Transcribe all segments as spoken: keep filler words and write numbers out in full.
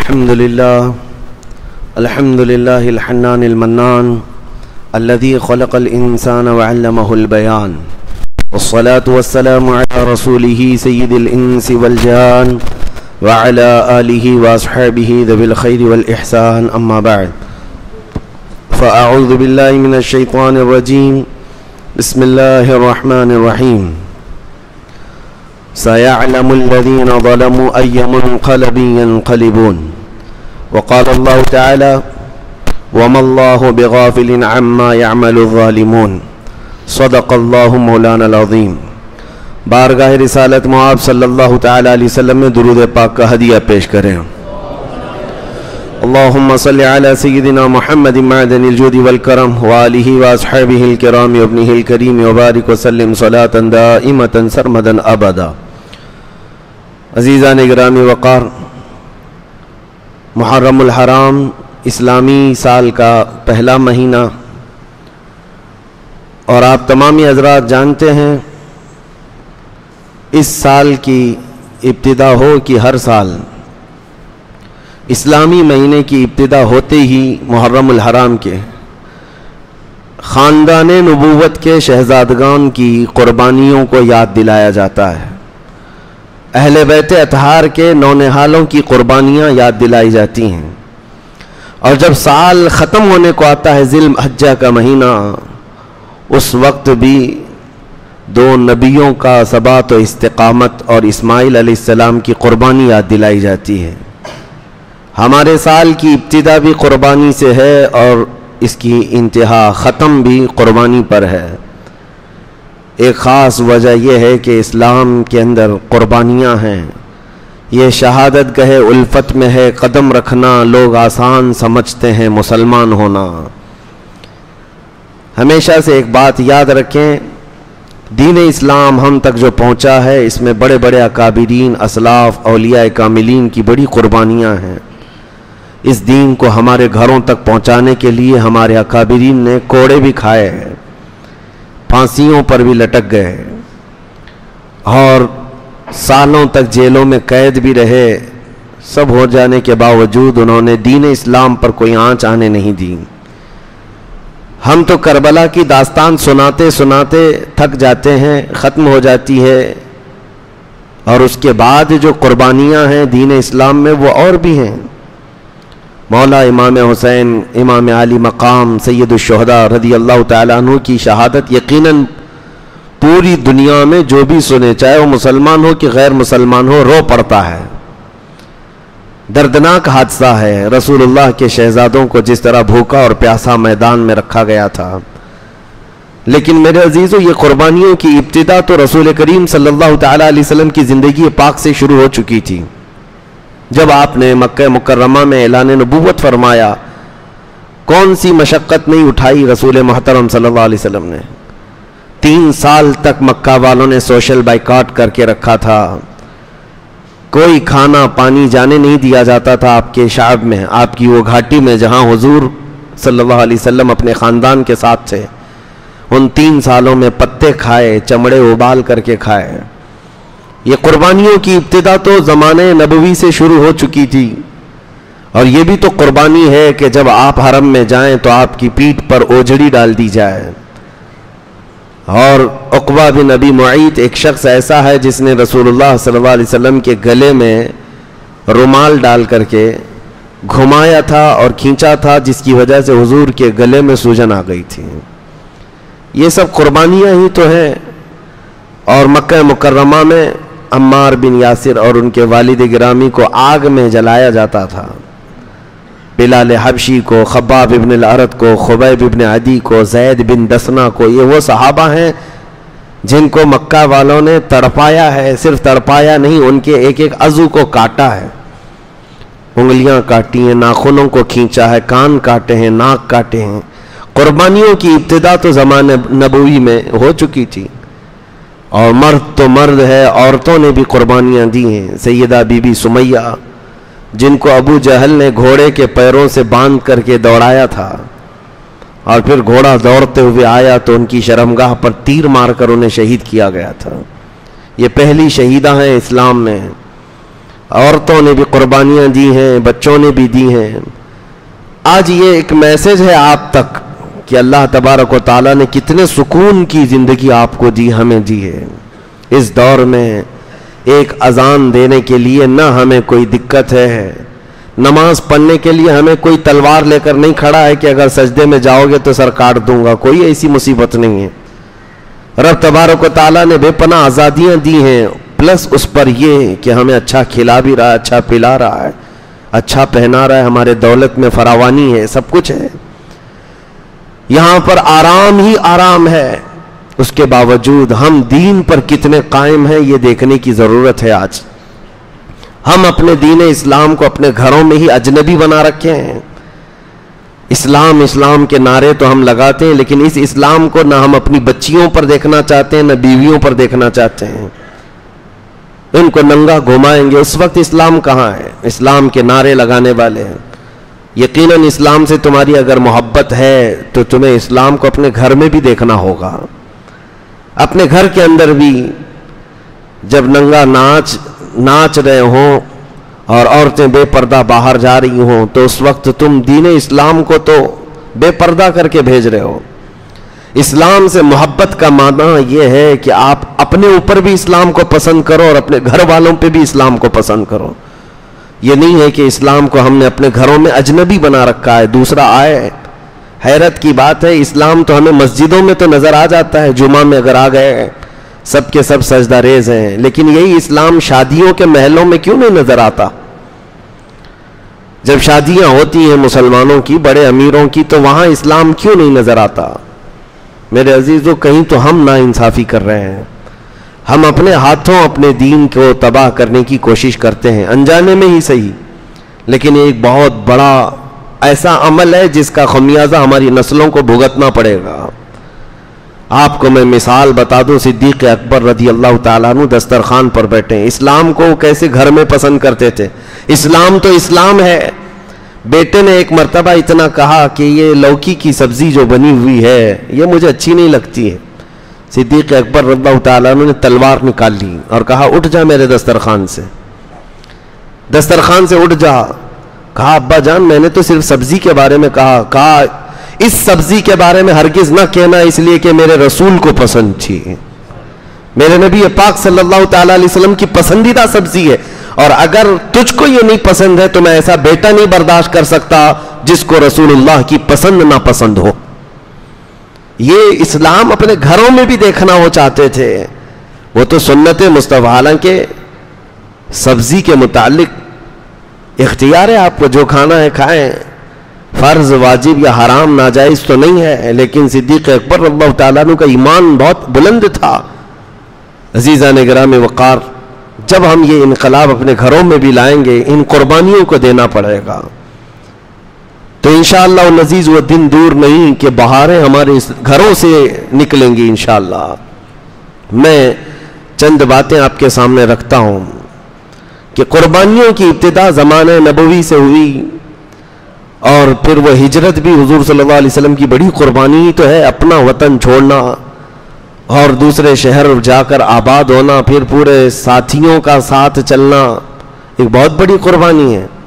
الحمد لله الحمد لله الحنان المنان الذي خلق الإنسان وعلمه البيان والصلاة والسلام على رسوله سيد الإنس والجان وعلى آله وأصحابه ذوي الخير والإحسان أما بعد فأعوذ بالله من الشيطان الرجيم بسم الله الرحمن الرحيم سيعلم الذين ظلموا أي منقلب ينقلبون وقال الله تعالى وما الله بغافل عما يعمل الظالمون صدق الله مولانا العظيم. بارگاہ رسالت معاب صلی اللہ تعالی علیہ وسلم میں درود پاک کا ہدیہ پیش کریں. اللہم صلی علی سیدنا محمد معدن الجود والکرم وآلہ واصحابہ الکرام وابنہ الکریم وبارک وسلم صلاة دائمة سرمدا ابدا. عزیزان گرامی وقار، محرم الحرام اسلامی سال کا پہلا مہینہ، اور آپ تمامی حضرات جانتے ہیں اس سال کی ابتدا ہو کہ ہر سال اسلامی مہینے کی ابتدا ہوتے ہی محرم الحرام کے خاندان نبوت کے شہزادگان کی قربانیوں کو یاد دلایا جاتا ہے. اہل بیت اطہار کے نونہالوں کی قربانیاں یاد دلائی جاتی ہیں. اور جب سال ختم ہونے کو آتا ہے ذی الحجہ کا مہینہ، اس وقت بھی دو نبیوں کا ثبات و استقامت اور اسماعیل علیہ السلام کی قربانی یاد دلائی جاتی ہے. ہمارے سال کی ابتدا بھی قربانی سے ہے اور اس کی انتہا ختم بھی قربانی پر ہے. ایک خاص وجہ یہ ہے کہ اسلام کے اندر قربانیاں ہیں. یہ شہادت گہے الفت میں ہے قدم رکھنا، لوگ آسان سمجھتے ہیں مسلمان ہونا. ہمیشہ سے ایک بات یاد رکھیں، دین اسلام ہم تک جو پہنچا ہے اس میں بڑے بڑے اکابرین، اسلاف، اولیاء کاملین کی بڑی قربانیاں ہیں. اس دین کو ہمارے گھروں تک پہنچانے کے لیے ہمارے اکابرین نے کوڑے بھی کھائے ہیں، پھانسیوں پر بھی لٹک گئے، اور سالوں تک جیلوں میں قید بھی رہے. سب ہو جانے کے باوجود انہوں نے دین اسلام پر کوئی آنچ آنے نہیں دی. ہم تو کربلا کی داستان سناتے سناتے تھک جاتے ہیں، ختم ہو جاتی ہے، اور اس کے بعد جو قربانیاں ہیں دین اسلام میں وہ اور بھی ہیں. مولا امام حسین امام علی مقام سید الشہداء رضی اللہ تعالیٰ عنہ کی شہادت یقیناً پوری دنیا میں جو بھی سنے، چاہے وہ مسلمان ہو کہ غیر مسلمان ہو، رو پڑتا ہے. دردناک حادثہ ہے. رسول اللہ کے شہزادوں کو جس طرح بھوکا اور پیاسا میدان میں رکھا گیا تھا. لیکن میرے عزیزو، یہ قربانیوں کی ابتدا تو رسول کریم صلی اللہ تعالیٰ علیہ وسلم کی زندگی پاک سے شروع ہو چکی تھی. جب آپ نے مکہ مکرمہ میں اعلان نبوت فرمایا، کون سی مشقت نہیں اٹھائی رسول محترم صلی اللہ علیہ وسلم نے. تین سال تک مکہ والوں نے سوشل بائیکاٹ کر کے رکھا تھا. کوئی کھانا پانی جانے نہیں دیا جاتا تھا آپ کے شعب میں، آپ کی وہ گھاٹی میں جہاں حضور صلی اللہ علیہ وسلم اپنے خاندان کے ساتھ تھے. ان تین سالوں میں پتے کھائے، چمڑے ابال کر کے کھائے. یہ قربانیوں کی ابتدا تو زمانے نبوی سے شروع ہو چکی تھی. اور یہ بھی تو قربانی ہے کہ جب آپ حرم میں جائیں تو آپ کی پیٹھ پر اوجڑی ڈال دی جائے. اور عقبہ بن ابی معیط ایک شخص ایسا ہے جس نے رسول اللہ صلی اللہ علیہ وسلم کے گلے میں رومال ڈال کر کے گھمایا تھا اور کھینچا تھا، جس کی وجہ سے حضور کے گلے میں سوجن آ گئی تھی. یہ سب قربانیاں ہی تو ہیں. اور مکہ مکرمہ میں عمار بن یاسر اور ان کے والد گرامی کو آگ میں جلایا جاتا تھا. بلال حبشی کو، خباب ابن الارت کو، خبیب ابن عدی کو، زید بن دسنا کو، یہ وہ صحابہ ہیں جن کو مکہ والوں نے تڑپایا ہے. صرف تڑپایا نہیں، ان کے ایک ایک عضو کو کاٹا ہے. انگلیاں کاٹی ہیں، ناخنوں کو کھینچا ہے، کان کاٹے ہیں، ناک کاٹے ہیں. قربانیوں کی ابتدا تو زمانے نبوی میں ہو چکی تھی. اور مرد تو مرد ہے، عورتوں نے بھی قربانیاں دی ہیں. سیدہ بی بی سمیہ جن کو ابو جہل نے گھوڑے کے پیروں سے باندھ کر کے دوڑایا تھا، اور پھر گھوڑا دوڑتے ہوئے آیا تو ان کی شرمگاہ پر تیر مار کر انہیں شہید کیا گیا تھا. یہ پہلی شہیدہ ہیں اسلام میں. عورتوں نے بھی قربانیاں دی ہیں, بچوں نے بھی دی ہیں. آج یہ ایک میسج ہے آپ تک کہ اللہ تبارک و تعالیٰ نے کتنے سکون کی زندگی آپ کو دی, ہمیں دی ہے. اس دور میں ایک اذان دینے کے لیے نہ ہمیں کوئی دقت ہے, نماز پڑھنے کے لیے ہمیں کوئی تلوار لے کر نہیں کھڑا ہے کہ اگر سجدے میں جاؤ گے تو سر کاٹ دوں گا, کوئی ایسی مصیبت نہیں ہے. رب تبارک و تعالیٰ نے بے پناہ آزادیاں دی ہیں, پلس اس پر یہ کہ ہمیں اچھا کھلا بھی رہا ہے, اچھا پلا رہا ہے, اچھا پہنا رہا ہے, ہمارے دولت میں فراوانی ہے, سب کچھ ہے. یہاں پر آرام ہی آرام ہے, اس کے باوجود ہم دین پر کتنے قائم ہیں یہ دیکھنے کی ضرورت ہے. آج ہم اپنے دین اسلام کو اپنے گھروں میں ہی اجنبی بنا رکھے ہیں. اسلام اسلام کے نعرے تو ہم لگاتے ہیں, لیکن اس اسلام کو نہ ہم اپنی بچیوں پر دیکھنا چاہتے ہیں, نہ بیویوں پر دیکھنا چاہتے ہیں. ان کو ننگا گھمائیں گے, اس وقت اسلام کہاں ہے؟ اسلام کے نعرے لگانے والے ہیں. یقیناً اسلام سے تمہاری اگر محبت ہے تو تمہیں اسلام کو اپنے گھر میں بھی دیکھنا ہوگا. اپنے گھر کے اندر بھی جب ننگا ناچ ناچ رہے ہوں اور عورتیں بے پردہ باہر جا رہی ہوں تو اس وقت تم دین اسلام کو تو بے پردہ کر کے بھیج رہے ہو. اسلام سے محبت کا معنی یہ ہے کہ آپ اپنے اوپر بھی اسلام کو پسند کرو اور اپنے گھر والوں پہ بھی اسلام کو پسند کرو. یہ نہیں ہے کہ اسلام کو ہم نے اپنے گھروں میں اجنبی بنا رکھا ہے, دوسرا آئے. حیرت کی بات ہے, اسلام تو ہمیں مسجدوں میں تو نظر آ جاتا ہے, جمعہ میں اگر آ گئے سب کے سب سجدہ ریز ہیں, لیکن یہی اسلام شادیوں کے محلوں میں کیوں نہیں نظر آتا؟ جب شادیاں ہوتی ہیں مسلمانوں کی, بڑے امیروں کی, تو وہاں اسلام کیوں نہیں نظر آتا؟ میرے عزیزو, کہیں تو ہم ناانصافی کر رہے ہیں. ہم اپنے ہاتھوں اپنے دین کو تباہ کرنے کی کوشش کرتے ہیں, انجانے میں ہی صحیح, لیکن ایک بہت بڑا ایسا عمل ہے جس کا خمیازہ ہماری نسلوں کو بھگتنا پڑے گا. آپ کو میں مثال بتا دوں, صدیق اکبر رضی اللہ تعالیٰ عنہ دسترخوان پر بیٹھے ہیں, اسلام کو کیسے گھر میں پسند کرتے تھے. اسلام تو اسلام ہے. بیٹے نے ایک مرتبہ اتنا کہا کہ یہ لوکی کی سبزی جو بنی ہوئی ہے یہ مجھے اچھی نہیں لگتی ہے. صدیق اکبر رضی اللہ تعالیٰ عنہ نے تلوار نکال لی اور کہا اٹھ جا میرے دسترخوان سے, دسترخوان سے اٹھ جا. کہا ابا جان میں نے تو صرف سبزی کے بارے میں کہا. کہا اس سبزی کے بارے میں ہرگز نہ کہنا, اس لیے کہ میرے رسول کو پسند تھی, میرے نبی پاک صلی اللہ تعالیٰ علیہ وسلم کی پسندیدہ سبزی ہے, اور اگر تجھ کو یہ نہیں پسند ہے تو میں ایسا بیٹا نہیں برداشت کر سکتا جس کو رسول اللہ کی پسند نہ پسند ہو. یہ اسلام اپنے گھروں میں بھی دیکھنا وہ چاہتے تھے. وہ تو سنت مصطفیٰ, حالانکہ سبزی کے متعلق اختیار ہے آپ کو, جو کھانا ہے کھائیں, فرض واجب یا حرام ناجائز تو نہیں ہے, لیکن صدیق اکبر رضی اللہ تعالیٰ عنہ کا ایمان بہت بلند تھا. عزیزان گرامی وقار, جب ہم یہ انقلاب اپنے گھروں میں بھی لائیں گے, ان قربانیوں کو دینا پڑے گا, تو انشاءاللہ العزیز وہ دن دور نہیں کہ بہاریں ہمارے گھروں سے نکلیں گی انشاءاللہ. میں چند باتیں آپ کے سامنے رکھتا ہوں کہ قربانیوں کی ابتدا زمانہ نبوی سے ہوئی, اور پھر وہ ہجرت بھی حضور صلی اللہ علیہ وسلم کی بڑی قربانی تو ہے, اپنا وطن چھوڑنا اور دوسرے شہر جا کر آباد ہونا, پھر پورے ساتھیوں کا ساتھ چلنا, ایک بہت بڑی قربانی ہے.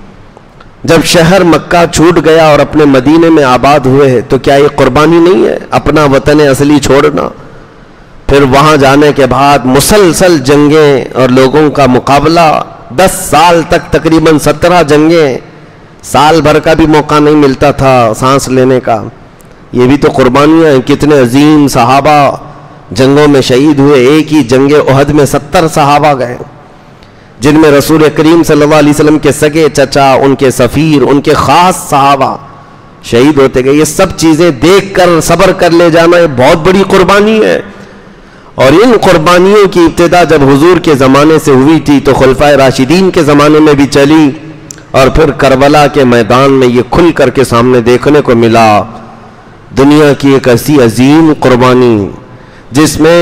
جب شہر مکہ چھوٹ گیا اور اپنے مدینے میں آباد ہوئے تو کیا یہ قربانی نہیں ہے, اپنا وطن اصلی چھوڑنا؟ پھر وہاں جانے کے بعد مسلسل جنگیں اور لوگوں کا مقابلہ, دس سال تک تقریباً سترہ جنگیں, سال بھر کا بھی موقع نہیں ملتا تھا سانس لینے کا. یہ بھی تو قربانیاں ہیں. کتنے عظیم صحابہ جنگوں میں شہید ہوئے. ایک ہی جنگ احد میں ستر صحابہ گئے, جن میں رسول کریم صلی اللہ علیہ وسلم کے سگے چچا, ان کے سفیر, ان کے خاص صحابہ شہید ہوتے گئے. یہ سب چیزیں دیکھ کر صبر کر لے جانا یہ بہت بڑی قربانی ہے. اور ان قربانیوں کی ابتدا جب حضور کے زمانے سے ہوئی تھی تو خلفائے راشدین کے زمانے میں بھی چلی, اور پھر کربلا کے میدان میں یہ کھل کر کے سامنے دیکھنے کو ملا. دنیا کی ایک ایسی عظیم قربانی جس میں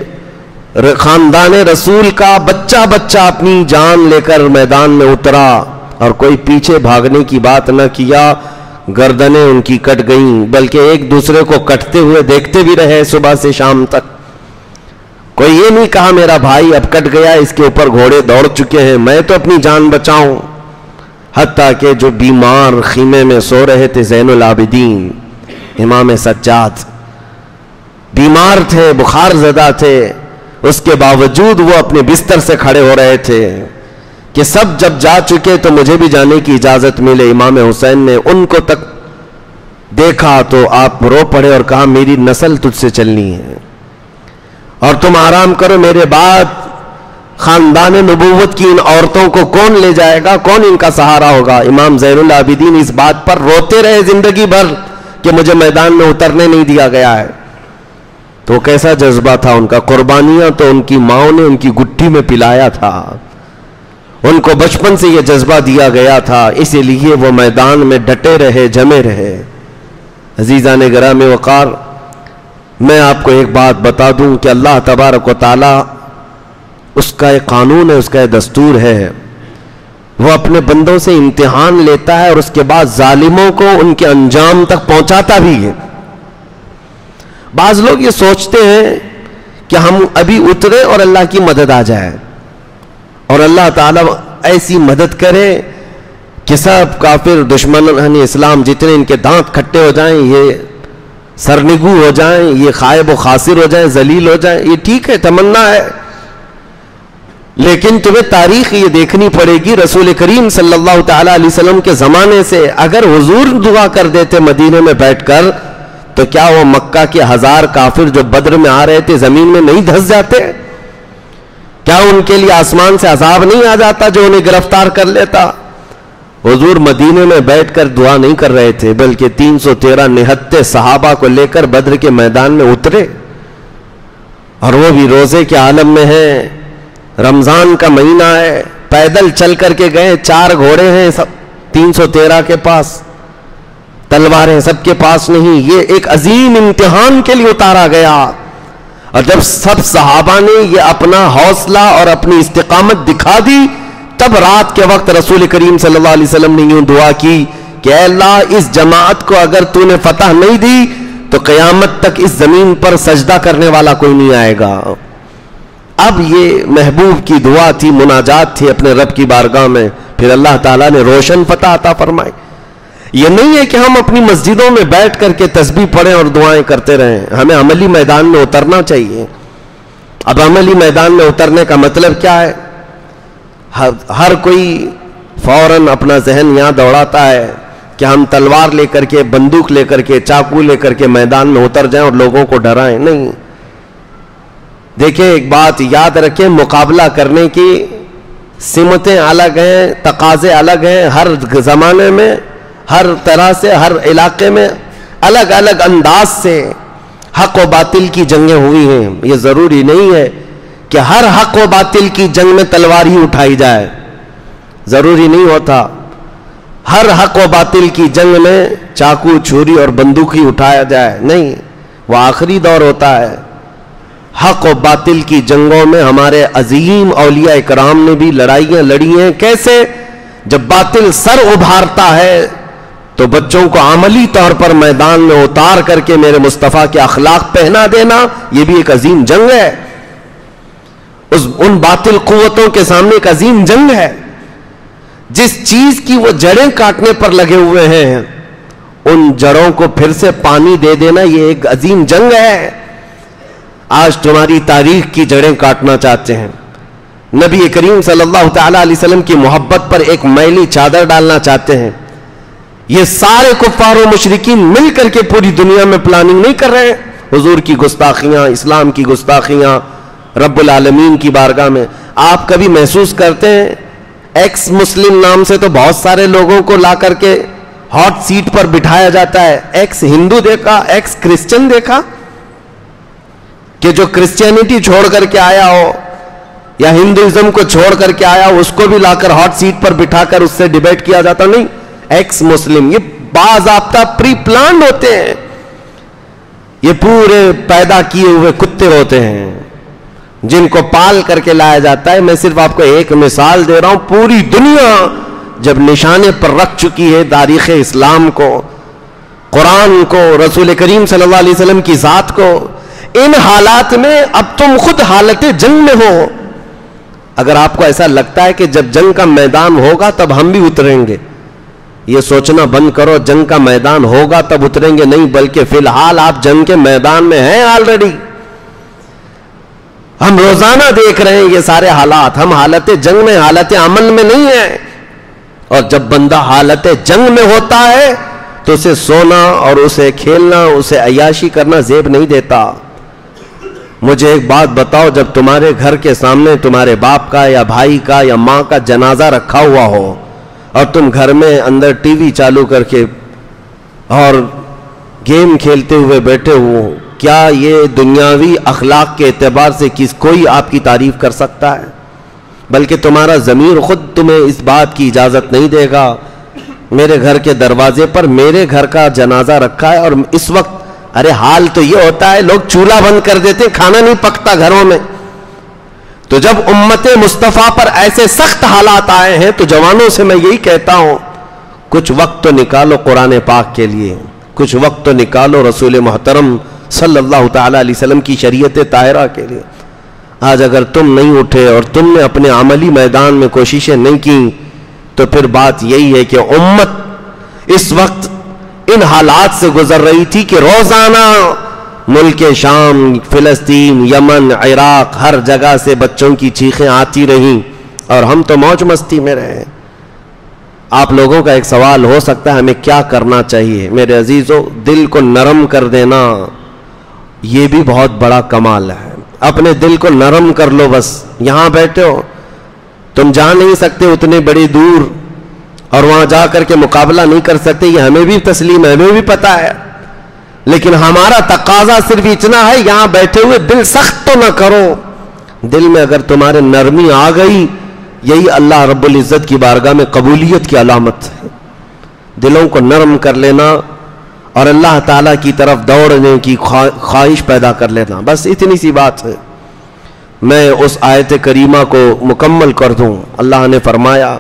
خاندان رسول کا بچہ بچہ اپنی جان لے کر میدان میں اترا, اور کوئی پیچھے بھاگنے کی بات نہ کیا. گردنیں ان کی کٹ گئیں, بلکہ ایک دوسرے کو کٹتے ہوئے دیکھتے بھی رہے صبح سے شام تک. کوئی یہ نہیں کہا میرا بھائی اب کٹ گیا، اس کے اوپر گھوڑے دوڑ چکے ہیں، میں تو اپنی جان بچاؤں. حتیٰ کہ جو بیمار خیمے میں سو رہے تھے زین العابدین امام سجاد، بیمار تھے، بخار زدہ تھے، اس کے باوجود وہ اپنے بستر سے کھڑے ہو رہے تھے کہ سب جب جا چکے تو مجھے بھی جانے کی اجازت ملے. امام حسین نے ان کو تک دیکھا تو آپ رو پڑے اور کہا میری نسل تجھ سے چلنی ہے اور تم آرام کرو، میرے بعد خاندان نبوت کی ان عورتوں کو کون لے جائے گا، کون ان کا سہارا ہوگا. امام زین العابدین اس بات پر روتے رہے زندگی بھر کہ مجھے میدان میں اترنے نہیں دیا گیا ہے. تو کیسا جذبہ تھا ان کا، قربانیاں تو ان کی ماں نے ان کی گٹھی میں پلایا تھا، ان کو بچپن سے یہ جذبہ دیا گیا تھا، اسی لیے وہ میدان میں ڈٹے رہے، جمے رہے. عزیزان گرامی وقار، میں آپ کو ایک بات بتا دوں کہ اللہ تبارک و تعالی اس کا ایک قانون ہے، اس کا ایک دستور ہے، وہ اپنے بندوں سے امتحان لیتا ہے اور اس کے بعد ظالموں کو ان کے انجام تک پہنچاتا بھی ہے. بعض لوگ یہ سوچتے ہیں کہ ہم ابھی اترے اور اللہ کی مدد آ جائے اور اللہ تعالیٰ ایسی مدد کرے کہ سب کافر دشمنان اسلام جتنے ان کے دانت کھٹے ہو جائیں، یہ سرنگو ہو جائیں، یہ خائب و خاسر ہو جائیں، ذلیل ہو جائیں. یہ ٹھیک ہے، تمنا ہے، لیکن تمہیں تاریخ یہ دیکھنی پڑے گی. رسول کریم صلی اللہ تعالی علیہ وسلم کے زمانے سے اگر حضور دعا کر دیتے مدینے میں بیٹھ کر تو کیا وہ مکہ کے ہزار کافر جو بدر میں آ رہے تھے زمین میں نہیں دھس جاتے؟ کیا ان کے لیے آسمان سے عذاب نہیں آ جاتا جو انہیں گرفتار کر لیتا؟ حضور مدینے میں بیٹھ کر دعا نہیں کر رہے تھے، بلکہ تین سو تیرہ نہتے صحابہ کو لے کر بدر کے میدان میں اترے، اور وہ بھی روزے کے عالم میں ہیں، رمضان کا مہینہ ہے، پیدل چل کر کے گئے، چار گھوڑے ہیں سب تین سو تیرہ کے پاس، تلواریں سب کے پاس نہیں. یہ ایک عظیم امتحان کے لیے اتارا گیا. اور جب سب صحابہ نے یہ اپنا حوصلہ اور اپنی استقامت دکھا دی، تب رات کے وقت رسول کریم صلی اللہ علیہ وسلم نے یوں دعا کی کہ اے اللہ اس جماعت کو اگر تو نے فتح نہیں دی تو قیامت تک اس زمین پر سجدہ کرنے والا کوئی نہیں آئے گا. اب یہ محبوب کی دعا تھی، مناجات تھی اپنے رب کی بارگاہ میں، پھر اللہ تعالیٰ نے روشن فتح عطا فرمائی. یہ نہیں ہے کہ ہم اپنی مسجدوں میں بیٹھ کر کے تسبیح پڑھیں اور دعائیں کرتے رہیں، ہمیں عملی میدان میں اترنا چاہیے. اب عملی میدان میں اترنے کا مطلب کیا ہے؟ ہر کوئی فوراً اپنا ذہن یہاں دوڑاتا ہے کہ ہم تلوار لے کر کے، بندوق لے کر کے، چاقو لے کر کے میدان میں اتر جائیں اور لوگوں کو ڈرائیں. نہیں، دیکھیں ایک بات یاد رکھیں، مقابلہ کرنے کی سمتیں الگ ہیں، تقاضے الگ ہیں. ہر زمانے میں، ہر طرح سے، ہر علاقے میں الگ الگ انداز سے حق و باطل کی جنگیں ہوئی ہیں. یہ ضروری نہیں ہے کہ ہر حق و باطل کی جنگ میں تلوار ہی اٹھائی جائے، ضروری نہیں ہوتا. ہر حق و باطل کی جنگ میں چاقو، چھری اور بندوق ہی اٹھایا جائے، نہیں، وہ آخری دور ہوتا ہے. حق و باطل کی جنگوں میں ہمارے عظیم اولیاء اکرام نے بھی لڑائیاں لڑی ہیں. کیسے؟ جب باطل سر ابھارتا ہے تو بچوں کو عملی طور پر میدان میں اتار کر کے میرے مصطفیٰ کے اخلاق پہنا دینا، یہ بھی ایک عظیم جنگ ہے. اس ان باطل قوتوں کے سامنے ایک عظیم جنگ ہے. جس چیز کی وہ جڑیں کاٹنے پر لگے ہوئے ہیں ان جڑوں کو پھر سے پانی دے دینا، یہ ایک عظیم جنگ ہے. آج تمہاری تاریخ کی جڑیں کاٹنا چاہتے ہیں، نبی کریم صلی اللہ تعالی علیہ وسلم کی محبت پر ایک میلی چادر ڈالنا چاہتے ہیں. یہ سارے کفار و مشرکین مل کر کے پوری دنیا میں پلاننگ نہیں کر رہے ہیں. حضور کی گستاخیاں، اسلام کی گستاخیاں، رب العالمین کی بارگاہ میں. آپ کبھی محسوس کرتے ہیں ایکس مسلم نام سے تو بہت سارے لوگوں کو لا کر کے ہاٹ سیٹ پر بٹھایا جاتا ہے. ایکس ہندو دیکھا، ایکس کرسچن دیکھا کہ جو کرسچینٹی چھوڑ کر کے آیا ہو یا ہندوازم کو چھوڑ کر کے آیا ہو اس کو بھی لا کر ہاٹ سیٹ پر بٹھا کر اس سے ڈیبیٹ کیا جاتا. نہیں، ایکس مسلم، یہ باضابطہ پری پلانڈ ہوتے ہیں، یہ پورے پیدا کیے ہوئے کتے ہوتے ہیں جن کو پال کر کے لایا جاتا ہے. میں صرف آپ کو ایک مثال دے رہا ہوں. پوری دنیا جب نشانے پر رکھ چکی ہے تاریخ اسلام کو، قرآن کو، رسول کریم صلی اللہ علیہ وسلم کی ذات کو، ان حالات میں اب تم خود حالت جنگ میں ہو. اگر آپ کو ایسا لگتا ہے کہ جب جنگ کا میدان ہوگا تب ہم بھی اتریں گے، یہ سوچنا بند کرو. جنگ کا میدان ہوگا تب اتریں گے نہیں، بلکہ فی الحال آپ جنگ کے میدان میں ہیں آلریڈی. ہم روزانہ دیکھ رہے ہیں یہ سارے حالات. ہم حالت جنگ میں، حالت عمل میں نہیں ہیں. اور جب بندہ حالت جنگ میں ہوتا ہے تو اسے سونا اور اسے کھیلنا، اسے عیاشی کرنا زیب نہیں دیتا. مجھے ایک بات بتاؤ، جب تمہارے گھر کے سامنے تمہارے باپ کا یا بھائی کا یا ماں کا جنازہ رکھا ہوا ہو اور تم گھر میں اندر ٹی وی چالو کر کے اور گیم کھیلتے ہوئے بیٹھے ہو، کیا یہ دنیاوی اخلاق کے اعتبار سے کس کوئی آپ کی تعریف کر سکتا ہے؟ بلکہ تمہارا ضمیر خود تمہیں اس بات کی اجازت نہیں دے گا. میرے گھر کے دروازے پر میرے گھر کا جنازہ رکھا ہے اور اس وقت، ارے حال تو یہ ہوتا ہے لوگ چولہا بند کر دیتے، کھانا نہیں پکتا گھروں میں. تو جب امت مصطفیٰ پر ایسے سخت حالات آئے ہیں تو جوانوں سے میں یہی کہتا ہوں، کچھ وقت تو نکالو قرآن پاک کے لیے، کچھ وقت تو نکالو رسول محترم صلی اللہ تعالی علیہ وسلم کی شریعت طاہرہ کے لیے. آج اگر تم نہیں اٹھے اور تم نے اپنے عملی میدان میں کوششیں نہیں کی تو پھر بات یہی ہے کہ امت اس وقت ان حالات سے گزر رہی تھی کہ روزانہ ملک شام، فلسطین، یمن، عراق، ہر جگہ سے بچوں کی چیخیں آتی رہیں اور ہم تو موج مستی میں رہے. آپ لوگوں کا ایک سوال ہو سکتا ہے ہمیں کیا کرنا چاہیے؟ میرے عزیزو، دل کو نرم کر دینا یہ بھی بہت بڑا کمال ہے. اپنے دل کو نرم کر لو. بس یہاں بیٹھے ہو، تم جا نہیں سکتے اتنے بڑی دور اور وہاں جا کر کے مقابلہ نہیں کر سکتے، یہ ہمیں بھی تسلیم ہے، ہمیں بھی پتا ہے. لیکن ہمارا تقاضا صرف اتنا ہے، یہاں بیٹھے ہوئے دل سخت تو نہ کرو. دل میں اگر تمہارے نرمی آ گئی، یہی اللہ رب العزت کی بارگاہ میں قبولیت کی علامت ہے. دلوں کو نرم کر لینا اور اللہ تعالیٰ کی طرف دوڑنے کی خواہش پیدا کر لینا، بس اتنی سی بات ہے. میں اس آیت کریمہ کو مکمل کر دوں. اللہ نے فرمایا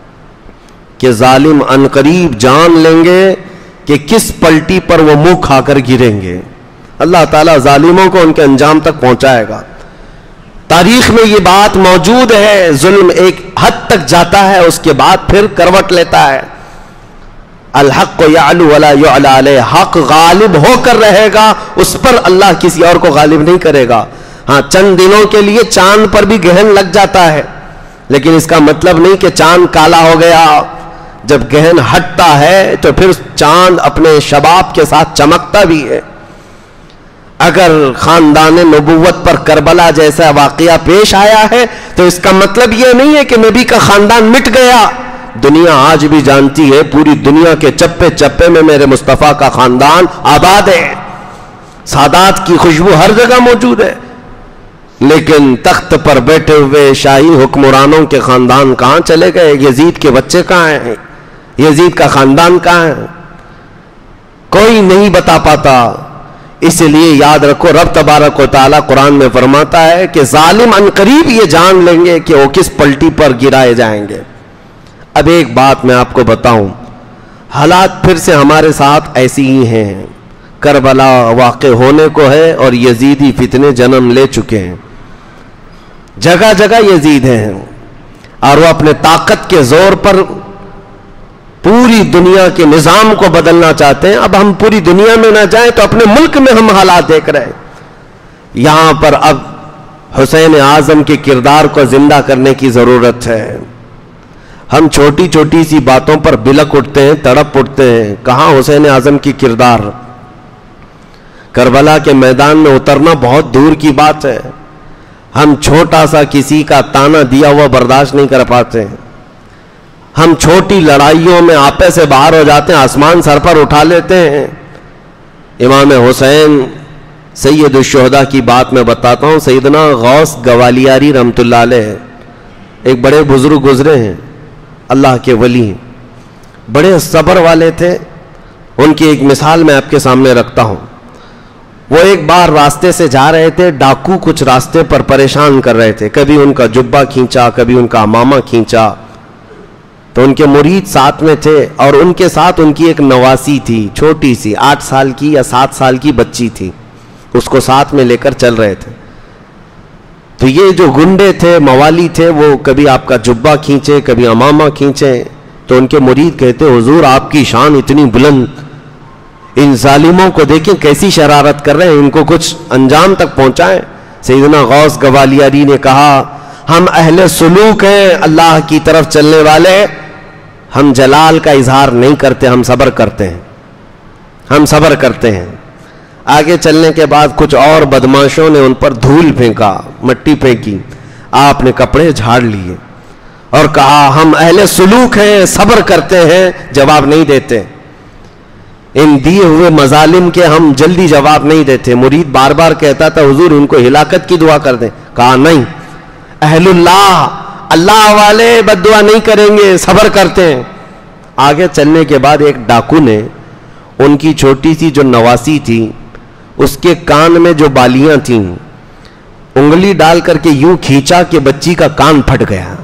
کہ ظالم عنقریب جان لیں گے کہ کس پلٹی پر وہ منہ کھا کر گریں گے. اللہ تعالیٰ ظالموں کو ان کے انجام تک پہنچائے گا. تاریخ میں یہ بات موجود ہے، ظلم ایک حد تک جاتا ہے، اس کے بعد پھر کروٹ لیتا ہے. الحق یعلو ولا یعلی علیہ، حق غالب ہو کر رہے گا، اس پر اللہ کسی اور کو غالب نہیں کرے گا. ہاں چند دنوں کے لیے چاند پر بھی گہن لگ جاتا ہے، لیکن اس کا مطلب نہیں کہ چاند کالا ہو گیا. جب گہن ہٹتا ہے تو پھر چاند اپنے شباب کے ساتھ چمکتا بھی ہے. اگر خاندان نبوت پر کربلا جیسا واقعہ پیش آیا ہے تو اس کا مطلب یہ نہیں ہے کہ نبی کا خاندان مٹ گیا. دنیا آج بھی جانتی ہے، پوری دنیا کے چپے چپے میں میرے مصطفیٰ کا خاندان آباد ہے. سادات کی خوشبو ہر جگہ موجود ہے. لیکن تخت پر بیٹھے ہوئے شاہی حکمرانوں کے خاندان کہاں چلے گئے؟ یزید کے بچے کہاں ہیں؟ یزید کا خاندان کہاں ہے؟ کوئی نہیں بتا پاتا. اس لیے یاد رکھو، رب تبارک و تعالیٰ قرآن میں فرماتا ہے کہ ظالم عنقریب یہ جان لیں گے کہ وہ کس پلٹی پر گرائے جائیں گے. اب ایک بات میں آپ کو بتاؤں، حالات پھر سے ہمارے ساتھ ایسی ہی ہیں. کربلا واقع ہونے کو ہے اور یزیدی فتنے جنم لے چکے ہیں. جگہ جگہ یزید ہیں اور وہ اپنے طاقت کے زور پر پوری دنیا کے نظام کو بدلنا چاہتے ہیں. اب ہم پوری دنیا میں نہ جائیں تو اپنے ملک میں ہم حالات دیکھ رہے ہیں. یہاں پر اب حسین اعظم کے کردار کو زندہ کرنے کی ضرورت ہے. ہم چھوٹی چھوٹی سی باتوں پر بلک اٹھتے ہیں، تڑپ اٹھتے ہیں. کہاں حسین اعظم کی کردار؟ کربلا کے میدان میں اترنا بہت دور کی بات ہے. ہم چھوٹا سا کسی کا تانا دیا ہوا برداشت نہیں کر پاتے. ہم چھوٹی لڑائیوں میں آپے سے باہر ہو جاتے ہیں، آسمان سر پر اٹھا لیتے ہیں. امام حسین سید الشہداء کی بات میں بتاتا ہوں. سیدنا غوث گوالیاری رحمت اللہ علیہ ایک بڑے بزرگ گزرے ہیں، اللہ کے ولی، بڑے صبر والے تھے. ان کی ایک مثال میں آپ کے سامنے رکھتا ہوں. وہ ایک بار راستے سے جا رہے تھے، ڈاکو کچھ راستے پر پریشان کر رہے تھے. کبھی ان کا جبہ کھینچا، کبھی ان کا امامہ کھینچا. تو ان کے مرید ساتھ میں تھے اور ان کے ساتھ ان کی ایک نواسی تھی، چھوٹی سی، آٹھ سال کی یا سات سال کی بچی تھی. اس کو ساتھ میں لے کر چل رہے تھے. تو یہ جو گنڈے تھے، موالی تھے، وہ کبھی آپ کا جبہ کھینچے، کبھی امامہ کھینچے. تو ان کے مرید کہتے حضور آپ کی شان اتنی بلند، ان ظالموں کو دیکھیں کیسی شرارت کر رہے ہیں، ان کو کچھ انجام تک پہنچائیں. سیدنا غوث گوالیاری نے کہا ہم اہل سلوک ہیں، اللہ کی طرف چلنے والے، ہم جلال کا اظہار نہیں کرتے، ہم صبر کرتے ہیں، ہم صبر کرتے ہیں. آگے چلنے کے بعد کچھ اور بدماشوں نے ان پر دھول پھینکا، مٹی پھینکی. آپ نے کپڑے جھاڑ لیے اور کہا ہم اہل سلوک ہیں، صبر کرتے ہیں، جواب نہیں دیتے. ان دیے ہوئے مظالم کے ہم جلدی جواب نہیں دیتے. مرید بار بار کہتا تھا حضور ان کو ہلاکت کی دعا کر دیں. کہا نہیں، اہل اللہ، اللہ والے بد دعا نہیں کریں گے، صبر کرتے ہیں. آگے چلنے کے بعد ایک ڈاکو نے ان کی چھوٹی سی جو نواسی تھی اس کے کان میں جو بالیاں تھیں انگلی ڈال کر کے یوں کھینچا کہ بچی کا کان پھٹ گیا،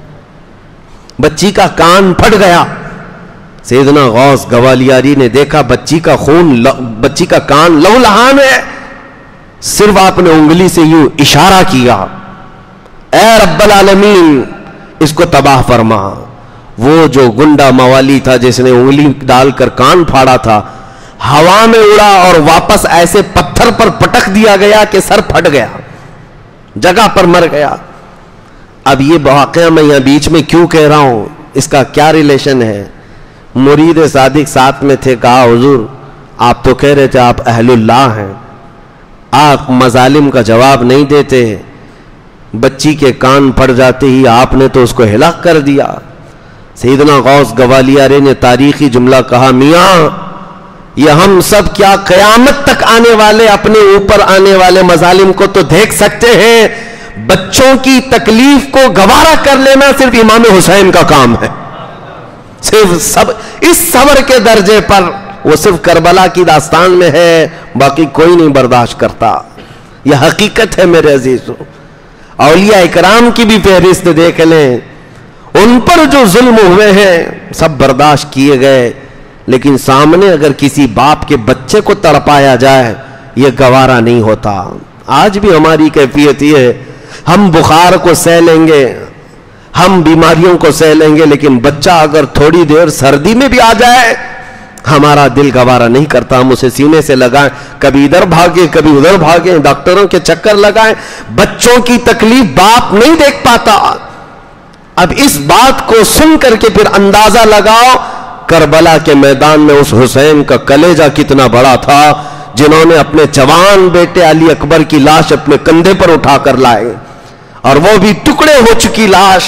بچی کا کان پھٹ گیا. سیدنا غوث گوالیاری نے دیکھا بچی کا خون، بچی کا کان لہو لہان ہے. صرف آپ نے انگلی سے یوں اشارہ کیا، اے رب العالمین اس کو تباہ فرما. وہ جو گنڈا موالی تھا جس نے انگلی ڈال کر کان پھاڑا تھا، ہوا میں اڑا اور واپس ایسے پتھر پر پٹک دیا گیا کہ سر پھٹ گیا، جگہ پر مر گیا. اب یہ واقعہ میں یہاں بیچ میں کیوں کہہ رہا ہوں، اس کا کیا ریلیشن ہے؟ مرید صادق ساتھ میں تھے. کہا حضور آپ تو کہہ رہے تھے آپ اہل اللہ ہیں، آپ مظالم کا جواب نہیں دیتے، بچی کے کان پھٹ جاتے ہی آپ نے تو اس کو ہلاک کر دیا. سیدنا غوث گوالیاری نے تاریخی جملہ کہا میاں یہ ہم سب کیا قیامت تک آنے والے اپنے اوپر آنے والے مظالم کو تو دیکھ سکتے ہیں، بچوں کی تکلیف کو گوارا کر لینا صرف امام حسین کا کام ہے. صرف سب اس صبر کے درجے پر وہ صرف کربلا کی داستان میں ہے، باقی کوئی نہیں برداشت کرتا. یہ حقیقت ہے میرے عزیزوں. اولیاء اکرام کی بھی فہرست دیکھ لیں، ان پر جو ظلم ہوئے ہیں سب برداشت کیے گئے، لیکن سامنے اگر کسی باپ کے بچے کو تڑپایا جائے یہ گوارا نہیں ہوتا. آج بھی ہماری کیفیت یہ ہے، ہم بخار کو سہ لیں گے، ہم بیماریوں کو سہ لیں گے، لیکن بچہ اگر تھوڑی دیر سردی میں بھی آ جائے ہمارا دل گوارا نہیں کرتا. ہم اسے سینے سے لگائیں، کبھی ادھر بھاگیں کبھی ادھر بھاگیں، ڈاکٹروں کے چکر لگائیں، بچوں کی تکلیف باپ نہیں دیکھ پاتا. اب اس بات کو سن کر کے پھر اندازہ لگاؤ کربلا کے میدان میں اس حسین کا کلیجہ کتنا بڑا تھا جنہوں نے اپنے جوان بیٹے علی اکبر کی لاش اپنے کندھے پر اٹھا کر لائے، اور وہ بھی ٹکڑے ہو چکی لاش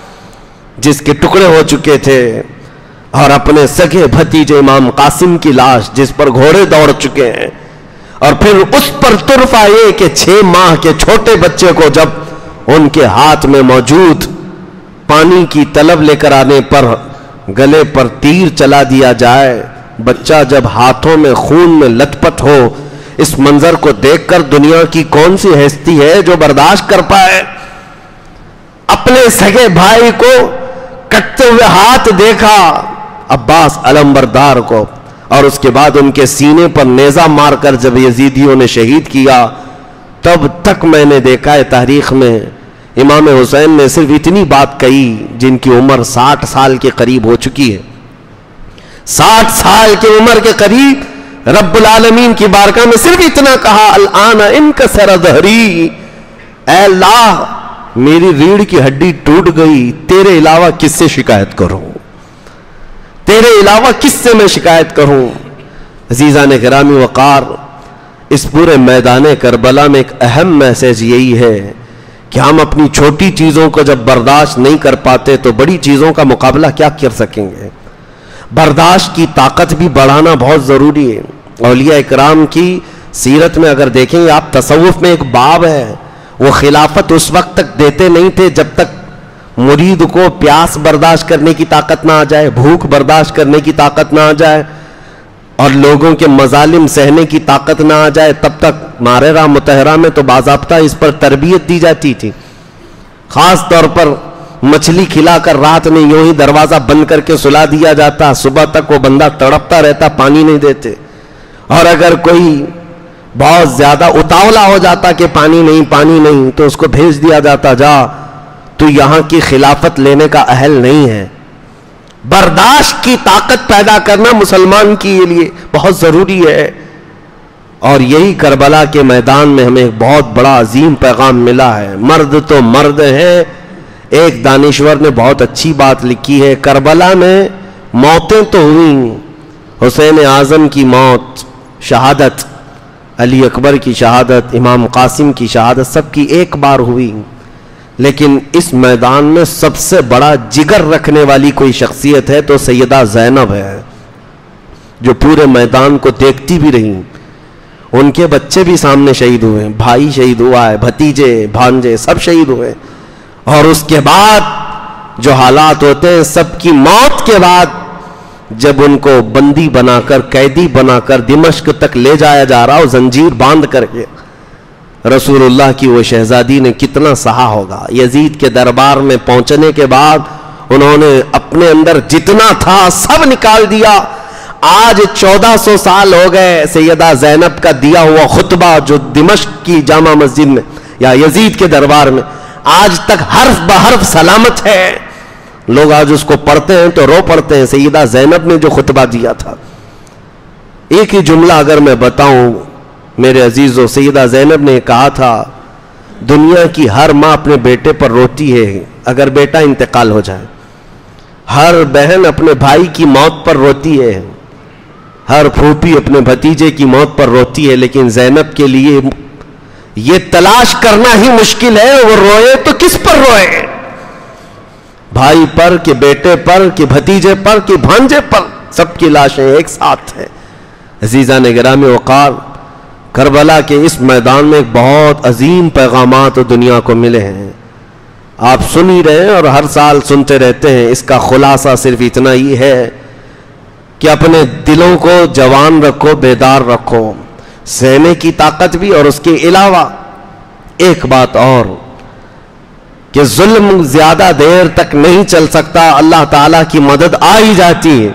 جس کے ٹکڑے ہو چکے تھے، اور اپنے سگے بھتیجے امام قاسم کی لاش جس پر گھوڑے دوڑ چکے ہیں، اور پھر اس پر طرفہ یہ کہ چھ ماہ کے چھوٹے بچے کو جب ان کے ہاتھ میں موجود پانی کی طلب لے کر آنے پر گلے پر تیر چلا دیا جائے، بچہ جب ہاتھوں میں خون میں لت پت ہو، اس منظر کو دیکھ کر دنیا کی کون سی ہستی ہے جو برداشت کر پائے؟ اپنے سگے بھائی کو کٹتے ہوئے ہاتھ دیکھا، عباس علمبردار کو، اور اس کے بعد ان کے سینے پر نیزہ مار کر جب یزیدیوں نے شہید کیا، تب تک میں نے دیکھا ہے تاریخ میں امام حسین نے صرف اتنی بات کہی جن کی عمر ساٹھ سال کے قریب ہو چکی ہے. ساٹھ سال کی عمر کے قریب رب العالمین کی بارگاہ میں صرف اتنا کہا الآن انکسر ظہری، اے اللہ میری ریڑھ کی ہڈی ٹوٹ گئی، تیرے علاوہ کس سے شکایت کروں، تیرے علاوہ کس سے میں شکایت کروں. عزیزان گرامی وقار، اس پورے میدان کربلا میں ایک اہم میسج یہی ہے کہ ہم اپنی چھوٹی چیزوں کو جب برداشت نہیں کر پاتے تو بڑی چیزوں کا مقابلہ کیا کر سکیں گے. برداشت کی طاقت بھی بڑھانا بہت ضروری ہے. اولیاء اکرام کی سیرت میں اگر دیکھیں گے آپ، تصوف میں ایک باب ہے، وہ خلافت اس وقت تک دیتے نہیں تھے جب تک مرید کو پیاس برداشت کرنے کی طاقت نہ آ جائے، بھوک برداشت کرنے کی طاقت نہ آ جائے، اور لوگوں کے مظالم سہنے کی طاقت نہ آ جائے. تب تک ماررہ متحرہ میں تو باضابطہ اس پر تربیت دی جاتی تھی. خاص طور پر مچھلی کھلا کر رات میں یوں ہی دروازہ بند کر کے سلا دیا جاتا، صبح تک وہ بندہ تڑپتا رہتا، پانی نہیں دیتے. اور اگر کوئی بہت زیادہ اتاولا ہو جاتا کہ پانی نہیں پانی نہیں، تو اس کو بھیج دیا جاتا، جا تو یہاں کی خلافت لینے کا اہل نہیں ہے۔ برداشت کی طاقت پیدا کرنا مسلمان کے لیے بہت ضروری ہے، اور یہی کربلا کے میدان میں ہمیں ایک بہت بڑا عظیم پیغام ملا ہے۔ مرد تو مرد ہے۔ ایک دانشور نے بہت اچھی بات لکھی ہے، کربلا میں موتیں تو ہوئیں، حسین اعظم کی موت، شہادت، علی اکبر کی شہادت، امام قاسم کی شہادت، سب کی ایک بار ہوئی، لیکن اس میدان میں سب سے بڑا جگر رکھنے والی کوئی شخصیت ہے تو سیدہ زینب ہے، جو پورے میدان کو دیکھتی بھی رہی۔ ان کے بچے بھی سامنے شہید ہوئے، بھائی شہید ہوا ہے، بھتیجے بھانجے سب شہید ہوئے، اور اس کے بعد جو حالات ہوتے ہیں، سب کی موت کے بعد جب ان کو بندی بنا کر، قیدی بنا کر دمشق تک لے جایا جا رہا، زنجیر باندھ کر کے، رسول اللہ کی وہ شہزادی نے کتنا سہا ہوگا۔ یزید کے دربار میں پہنچنے کے بعد انہوں نے اپنے اندر جتنا تھا سب نکال دیا۔ آج چودہ سو سال ہو گئے سیدہ زینب کا دیا ہوا خطبہ جو دمشق کی جامع مسجد میں یا یزید کے دربار میں آج تک حرف بحرف سلامت ہے۔ لوگ آج اس کو پڑھتے ہیں تو رو پڑھتے ہیں۔ سیدہ زینب نے جو خطبہ دیا تھا، ایک ہی جملہ اگر میں بتاؤں میرے عزیزو، سیدہ زینب نے کہا تھا، دنیا کی ہر ماں اپنے بیٹے پر روتی ہے اگر بیٹا انتقال ہو جائے، ہر بہن اپنے بھائی کی موت پر روتی ہے، ہر پھوپھی اپنے بھتیجے کی موت پر روتی ہے، لیکن زینب کے لیے یہ تلاش کرنا ہی مشکل ہے وہ روئے تو کس پر روئے، بھائی پر کہ بیٹے پر کہ بھتیجے پر کہ بھانجے پر، سب کی لاشیں ایک ساتھ ہیں۔ عزیزان گرامی وقار، کربلا کے اس میدان میں ایک بہت عظیم پیغامات دنیا کو ملے ہیں، آپ سن ہی رہے ہیں اور ہر سال سنتے رہتے ہیں۔ اس کا خلاصہ صرف اتنا ہی ہے کہ اپنے دلوں کو جوان رکھو، بیدار رکھو، سہنے کی طاقت بھی، اور اس کے علاوہ ایک بات اور کہ ظلم زیادہ دیر تک نہیں چل سکتا، اللہ تعالیٰ کی مدد آ ہی جاتی ہے۔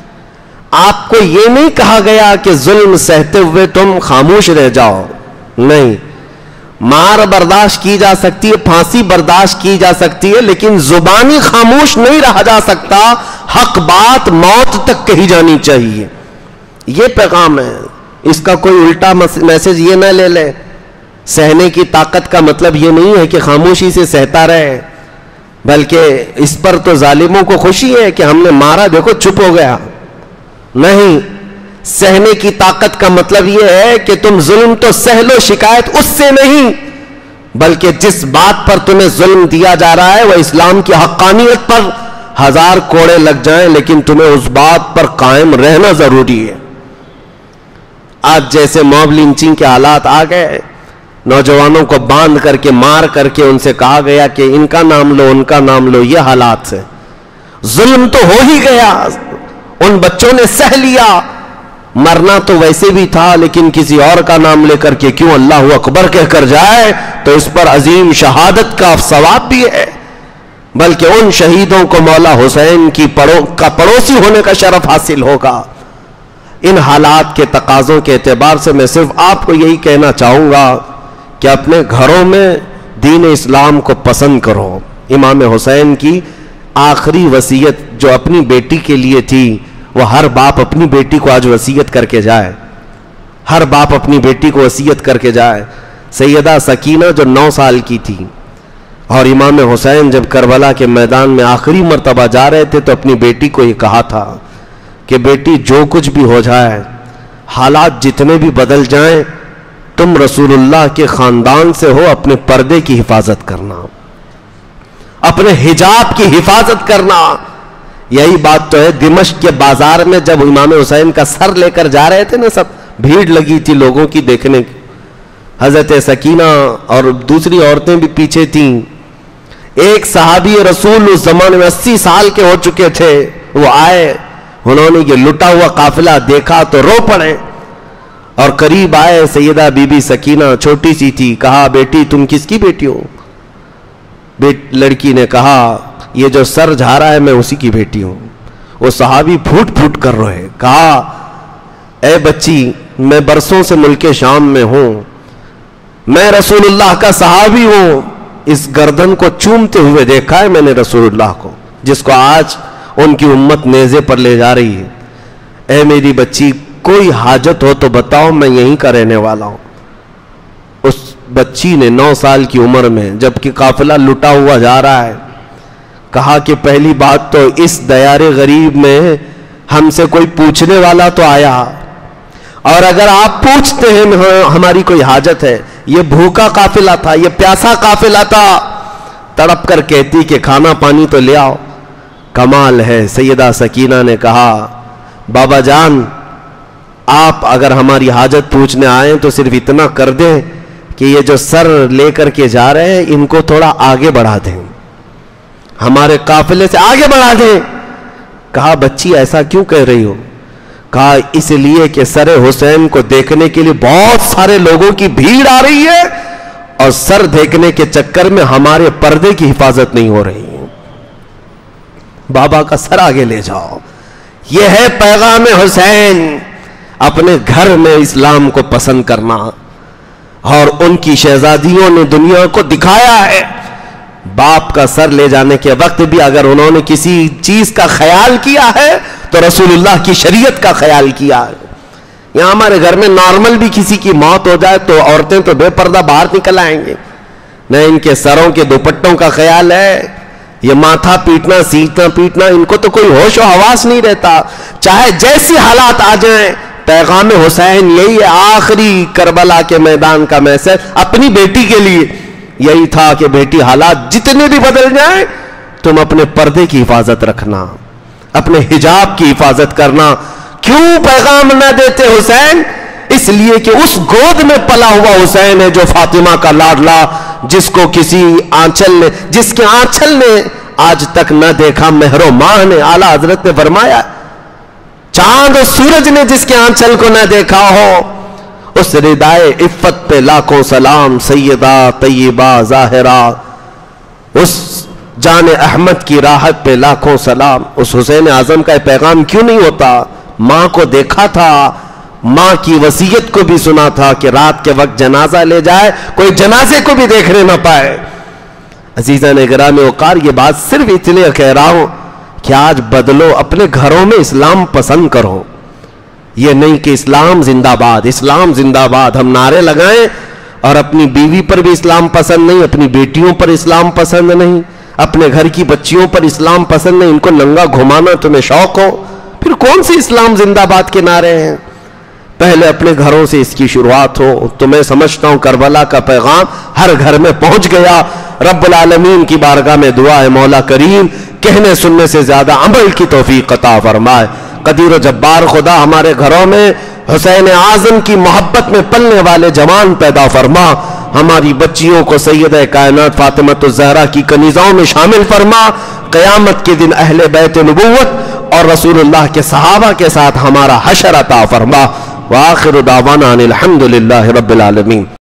آپ کو یہ نہیں کہا گیا کہ ظلم سہتے ہوئے تم خاموش رہ جاؤ، نہیں، مار برداشت کی جا سکتی ہے، پھانسی برداشت کی جا سکتی ہے، لیکن زبانی خاموش نہیں رہا جا سکتا، حق بات موت تک کہی جانی چاہیے، یہ پیغام ہے۔ اس کا کوئی الٹا میسج یہ نہ لے لے، سہنے کی طاقت کا مطلب یہ نہیں ہے کہ خاموشی سے سہتا رہے، بلکہ اس پر تو ظالموں کو خوشی ہے کہ ہم نے مارا، دیکھو چپ ہو گیا، نہیں، سہنے کی طاقت کا مطلب یہ ہے کہ تم ظلم تو سہ لو، شکایت اس سے نہیں، بلکہ جس بات پر تمہیں ظلم دیا جا رہا ہے وہ اسلام کی حقانیت پر ہزار کوڑے لگ جائیں، لیکن تمہیں اس بات پر قائم رہنا ضروری ہے۔ آج جیسے موب لنچنگ کے حالات آ گئے، نوجوانوں کو باندھ کر کے مار کر کے ان سے کہا گیا کہ ان کا نام لو ان کا نام لو، یہ حالات سے ظلم تو ہو ہی گیا، ان بچوں نے سہ لیا، مرنا تو ویسے بھی تھا، لیکن کسی اور کا نام لے کر کے کیوں اللہ اکبر کہہ کر جائے تو اس پر عظیم شہادت کا ثواب بھی ہے، بلکہ ان شہیدوں کو مولا حسین کی پڑو کا پڑوسی ہونے کا شرف حاصل ہوگا۔ ان حالات کے تقاضوں کے اعتبار سے میں صرف آپ کو یہی کہنا چاہوں گا کہ اپنے گھروں میں دین اسلام کو پسند کرو۔ امام حسین کی آخری وصیت جو اپنی بیٹی کے لیے تھی، وہ ہر باپ اپنی بیٹی کو آج وصیت کر کے جائے، ہر باپ اپنی بیٹی کو وصیت کر کے جائے۔ سیدہ سکینہ جو نو سال کی تھی، اور امام حسین جب کربلا کے میدان میں آخری مرتبہ جا رہے تھے تو اپنی بیٹی کو یہ کہا تھا کہ بیٹی جو کچھ بھی ہو جائے، حالات جتنے بھی بدل جائیں، تم رسول اللہ کے خاندان سے ہو، اپنے پردے کی حفاظت کرنا، اپنے حجاب کی حفاظت کرنا۔ یہی بات تو ہے، دمشق کے بازار میں جب امام حسین کا سر لے کر جا رہے تھے نا، سب بھیڑ لگی تھی لوگوں کی دیکھنے کی، حضرت سکینہ اور دوسری عورتیں بھی پیچھے تھیں۔ ایک صحابی رسول اس زمانے میں اسی سال کے ہو چکے تھے، وہ آئے، انہوں نے یہ لٹا ہوا قافلہ دیکھا تو رو پڑے، اور قریب آئے، سیدہ بی بی سکینہ چھوٹی سی تھی، کہا بیٹی تم کس کی بیٹی ہو؟ لڑکی نے کہا یہ جو سر جھا رہا ہے میں اسی کی بیٹی ہوں۔ وہ صحابی پھوٹ پھوٹ کر روئے، کہا اے بچی میں برسوں سے ملک شام میں ہوں، میں رسول اللہ کا صحابی ہوں، اس گردن کو چومتے ہوئے دیکھا ہے میں نے رسول اللہ کو، جس کو آج ان کی امت نیزے پر لے جا رہی ہے۔ اے میری بچی کوئی حاجت ہو تو بتاؤ، میں یہیں کا رہنے والا ہوں۔ اس بچی نے نو سال کی عمر میں، جبکہ قافلہ لٹا ہوا جا رہا ہے، کہا کہ پہلی بات تو اس دیار غریب میں ہم سے کوئی پوچھنے والا تو آیا، اور اگر آپ پوچھتے ہیں ہماری کوئی حاجت ہے، یہ بھوکا قافلہ تھا، یہ پیاسا قافلہ تھا، تڑپ کر کہتی کہ کھانا پانی تو لے آؤ۔ کمال ہے، سیدہ سکینہ نے کہا بابا جان آپ اگر ہماری حاجت پوچھنے آئیں تو صرف اتنا کر دیں کہ یہ جو سر لے کر کے جا رہے ہیں ان کو تھوڑا آگے بڑھا دیں، ہمارے قافلے سے آگے بڑھا دیں۔ کہا بچی ایسا کیوں کہہ رہی ہو؟ کہا اس لیے کہ سر حسین کو دیکھنے کے لیے بہت سارے لوگوں کی بھیڑ آ رہی ہے، اور سر دیکھنے کے چکر میں ہمارے پردے کی حفاظت نہیں ہو رہی۔ بابا کا سر آگے لے جاؤ۔ یہ ہے پیغام حسین، اپنے گھر میں اسلام کو پسند کرنا، اور ان کی شہزادیوں نے دنیا کو دکھایا ہے۔ باپ کا سر لے جانے کے وقت بھی اگر انہوں نے کسی چیز کا خیال کیا ہے تو رسول اللہ کی شریعت کا خیال کیا ہے۔ یہاں ہمارے گھر میں نارمل بھی کسی کی موت ہو جائے تو عورتیں تو بے پردہ باہر نکل آئیں گے، نہ ان کے سروں کے دوپٹوں کا خیال ہے، یہ ماتھا پیٹنا سینٹنا پیٹنا، ان کو تو کوئی ہوش و حواس نہیں رہتا، چاہے جیسی حالات آ جائیں۔ پیغام حسین یہی ہے، آخری کربلا کے میدان کا میسج اپنی بیٹی کے لیے یہی تھا کہ بیٹی حالات جتنے بھی بدل جائیں تم اپنے پردے کی حفاظت رکھنا، اپنے حجاب کی حفاظت کرنا۔ کیوں پیغام نہ دیتے حسین؟ اس لیے کہ اس گود میں پلا ہوا حسین ہے جو فاطمہ کا لاڈلا، جس کو کسی آنچل نے، جس کے آنچل نے آج تک نہ دیکھا مہر و ماہ نے، اعلیٰ حضرت نے فرمایا چاند و سورج نے جس کے آنچل کو نہ دیکھا ہو، اس ردائے عفت پہ لاکھوں سلام، سیدہ طیبہ ظاہرہ، اس جان احمد کی راحت پہ لاکھوں سلام۔ اس حسین اعظم کا پیغام کیوں نہیں ہوتا؟ ماں کو دیکھا تھا، ماں کی وصیت کو بھی سنا تھا کہ رات کے وقت جنازہ لے جائے، کوئی جنازے کو بھی دیکھنے نہ پائے۔ عزیزان اکرام وقار، یہ بات صرف اس لیے کہہ رہا ہوں کہ آج بدلو، اپنے گھروں میں اسلام پسند کرو۔ یہ نہیں کہ اسلام زندہ باد، اسلام زندہ باد ہم نعرے لگائیں اور اپنی بیوی پر بھی اسلام پسند نہیں، اپنی بیٹیوں پر اسلام پسند نہیں، اپنے گھر کی بچیوں پر اسلام پسند نہیں، ان کو ننگا گھمانا تمہیں شوق ہو، پھر کون سی اسلام زندہ باد کے نعرے ہیں؟ پہلے اپنے گھروں سے اس کی شروعات ہو۔ تو میں سمجھتا ہوں کربلا کا پیغام ہر گھر میں پہنچ گیا۔ رب العالمین کی بارگاہ میں دعا ہے مولا کریم کہنے سننے سے زیادہ عمل کی توفیق عطا فرمائے۔ قدیر و جبار خدا ہمارے گھروں میں حسین اعظم کی محبت میں پلنے والے جوان پیدا فرما، ہماری بچیوں کو سیدہ کائنات فاطمہ الزہرا کی کنیزوں میں شامل فرما، قیامت کے دن اہل بیت نبوت اور رسول اللہ کے صحابہ کے ساتھ ہمارا حشر عطا فرما۔ وآخر دعوانا ان الحمد للہ رب العالمین۔